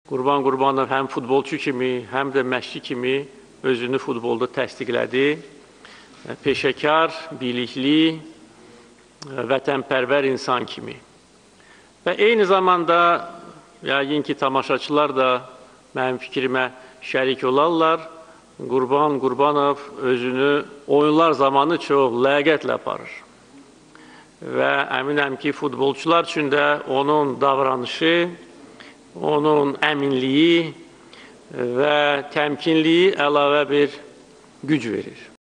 Qurban Qurbanov həm futbolçu kimi, həm də məşqçi kimi özünü futbolda təsdiqlədi. Peşəkar, bilikli, vətənpərvər insan kimi. Və eyni zamanda, yəqin ki, tamaşaçılar da mənim fikrimə şərik olarlar. Qurban Qurbanov özünü oyunlar zamanı çox ləyaqətlə aparır. Və əminəm ki, futbolçular üçün də onun davranışı, onun əminliyi və təmkinliyi əlavə bir güc verir.